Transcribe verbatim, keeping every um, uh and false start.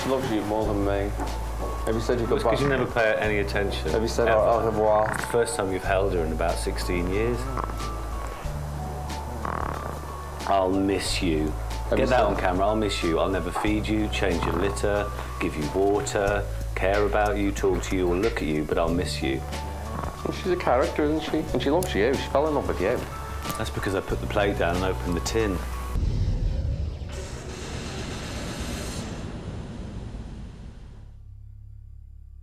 She loves you more than me. Have you said you goodbye? Because you never pay any attention. Have you said au revoir? It's the first time you've held her in about sixteen years. I'll miss you. Have Get you that said... on camera. I'll miss you. I'll never feed you, change your litter, give you water, care about you, talk to you, or look at you, but I'll miss you. Well, she's a character, isn't she? And she loves you. She fell in love with you. That's because I put the plate down and opened the tin.